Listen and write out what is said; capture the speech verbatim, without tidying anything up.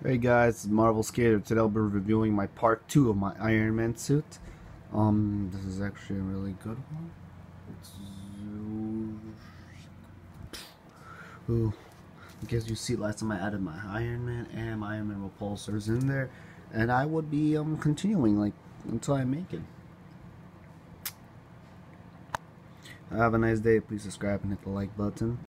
Hey guys, it's Marvel Skater. Today I'll be reviewing my part two of my Iron Man suit. Um, this is actually a really good one. It's, ooh, in case you see, last time I added my Iron Man and my Iron Man repulsors in there, and I would be um continuing like until I make it. Have a nice day. Please subscribe and hit the like button.